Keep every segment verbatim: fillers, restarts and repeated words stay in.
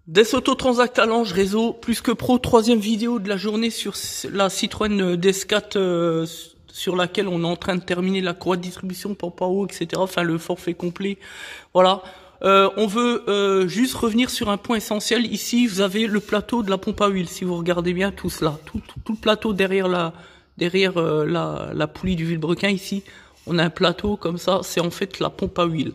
Des autotransacts à Lange, réseau plus que pro, troisième vidéo de la journée sur la Citroën D S quatre euh, sur laquelle on est en train de terminer la courroie de distribution, pompe à eau, et cetera. Enfin, le forfait complet. Voilà. Euh, on veut euh, juste revenir sur un point essentiel. Ici, vous avez le plateau de la pompe à huile. Si vous regardez bien tout cela, tout, tout, tout le plateau derrière la derrière euh, la, la poulie du vilebrequin ici, on a un plateau comme ça. C'est en fait la pompe à huile.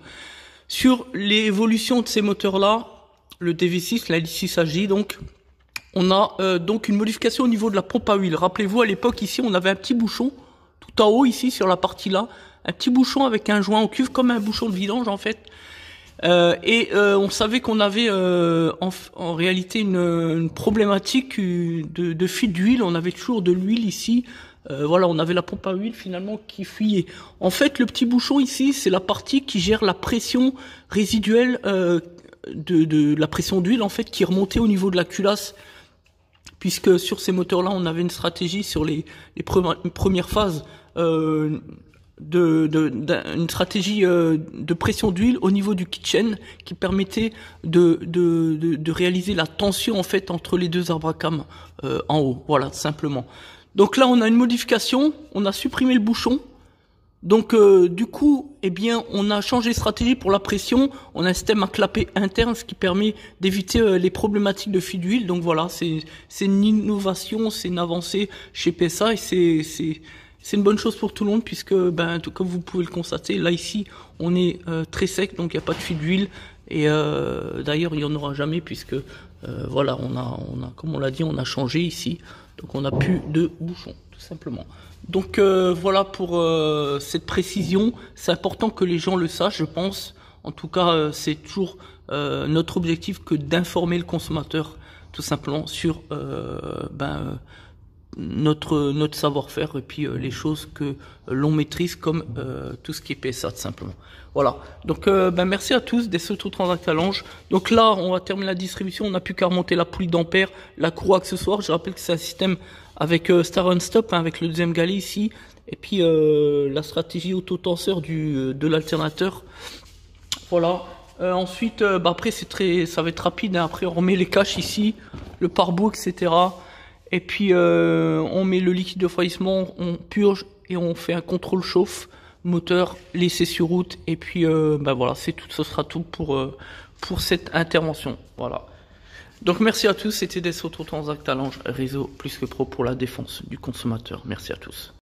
Sur l'évolution de ces moteurs-là, le D V six, la L six H J, donc, on a euh, donc une modification au niveau de la pompe à huile. Rappelez-vous, à l'époque, ici, on avait un petit bouchon, tout en haut, ici, sur la partie là, un petit bouchon avec un joint en cuve, comme un bouchon de vidange, en fait. Euh, et euh, on savait qu'on avait euh, en, en réalité une, une problématique de, de fuite d'huile. On avait toujours de l'huile ici. Euh, voilà, on avait la pompe à huile finalement qui fuyait. En fait, le petit bouchon ici, c'est la partie qui gère la pression résiduelle euh, de, de la pression d'huile en fait qui remontait au niveau de la culasse. Puisque sur ces moteurs-là, on avait une stratégie sur les, les premières phases. Euh, de, de, de une stratégie euh, de pression d'huile au niveau du kitchen qui permettait de, de, de, de réaliser la tension en fait entre les deux arbres à cam euh, en haut, voilà, simplement. Donc là on a une modification, on a supprimé le bouchon, donc euh, du coup eh bien on a changé de stratégie pour la pression, on a un système à clapet interne, ce qui permet d'éviter euh, les problématiques de fuite d'huile. Donc voilà, c'est c'est une innovation, c'est une avancée chez P S A et c'est c'est C'est une bonne chose pour tout le monde puisque, ben, tout comme vous pouvez le constater, là ici, on est euh, très sec, donc il n'y a pas de fuite d'huile. Et euh, d'ailleurs, il n'y en aura jamais puisque, euh, voilà, on a, on a, comme on l'a dit, on a changé ici, donc on n'a plus de bouchon, tout simplement. Donc euh, voilà pour euh, cette précision. C'est important que les gens le sachent, je pense. En tout cas, euh, c'est toujours euh, notre objectif que d'informer le consommateur, tout simplement, sur, euh, ben. Euh, notre notre savoir-faire et puis euh, les choses que euh, l'on maîtrise comme euh, tout ce qui est P S A tout simplement. Voilà. Donc euh, ben merci à tous des autotransacts à Lange. Donc là, on va terminer la distribution, on n'a plus qu'à remonter la poulie d'ampères, la courroie accessoire. Je rappelle que c'est un système avec euh, Star on Stop hein, avec le deuxième galet ici et puis euh, la stratégie autotenseur du de l'alternateur. Voilà. Euh, ensuite euh, bah après c'est très ça va être rapide hein. Après on remet les caches ici, le pare-boue, et cetera. Et puis euh, on met le liquide de refroidissement, on purge et on fait un contrôle chauffe, moteur, laissé sur route. Et puis euh, ben voilà, c'est tout, ce sera tout pour euh, pour cette intervention. Voilà. Donc merci à tous, c'était des autotransacts à Lange, réseau plus que pro pour la défense du consommateur. Merci à tous.